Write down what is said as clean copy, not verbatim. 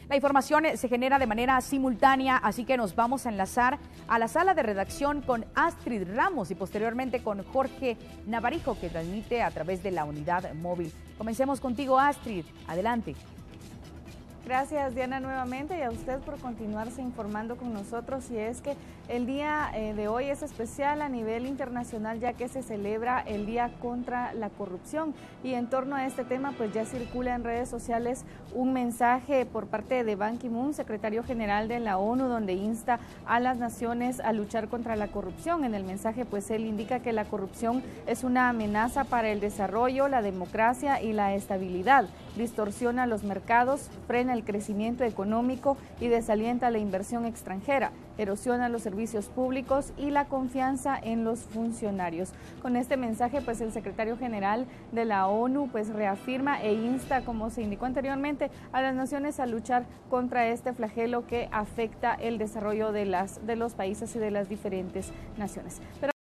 La información se genera de manera simultánea, así que nos vamos a enlazar a la sala de redacción con Astrid Ramos y posteriormente con Jorge Navarijo, que transmite a través de la unidad móvil. Comencemos contigo, Astrid. Adelante. Gracias, Diana, nuevamente, y a usted por continuarse informando con nosotros. Y es que el día de hoy es especial a nivel internacional, ya que se celebra el Día contra la Corrupción. Y en torno a este tema, pues ya circula en redes sociales un mensaje por parte de Ban Ki-moon, secretario general de la ONU, donde insta a las naciones a luchar contra la corrupción. En el mensaje, pues él indica que la corrupción es una amenaza para el desarrollo, la democracia y la estabilidad. Distorsiona los mercados, frena el crecimiento económico y desalienta la inversión extranjera, erosiona los servicios públicos y la confianza en los funcionarios. Con este mensaje, pues el secretario general de la ONU pues reafirma e insta, como se indicó anteriormente, a las naciones a luchar contra este flagelo que afecta el desarrollo de los países y de las diferentes naciones.